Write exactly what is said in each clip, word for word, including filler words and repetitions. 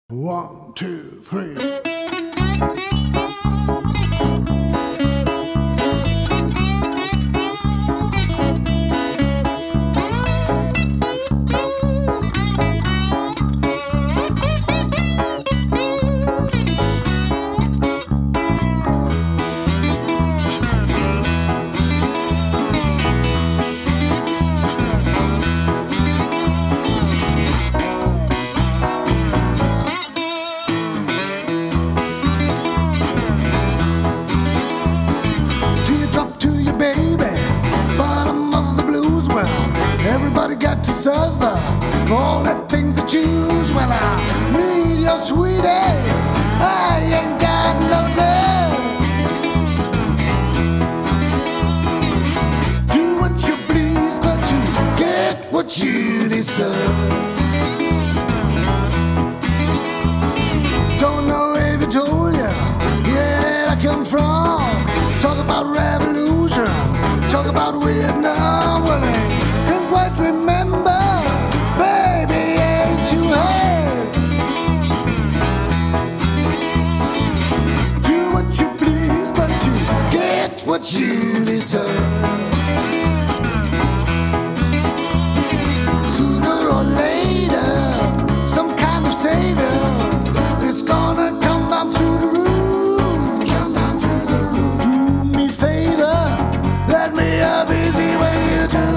One, two, three. Everybody got to suffer for all the things to choose. Well, I need your sweetie, I ain't got no love. Do what you please, but you get what you deserve. Don't know if he told you, yeah, that I come from. Talk about revolution, talk about Vietnam. Well, I can't quite remember, baby, ain't you heard? Do what you please, but you get what you deserve. Sooner or later, some kind of savior is gonna come down through the room. Come down through the room. Do me a favor, let me up easy when you do.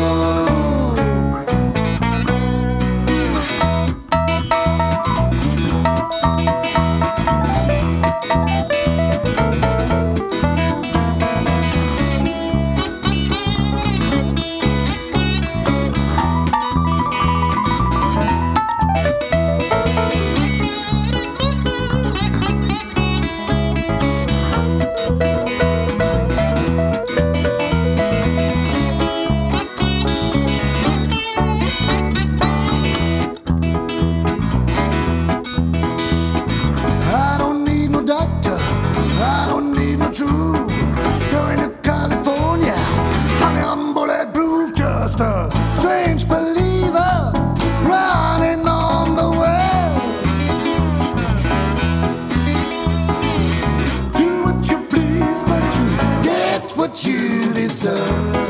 Going to California, honey, I'm bulletproof, just a strange believer running on the world. Do what you please, but you get what you deserve.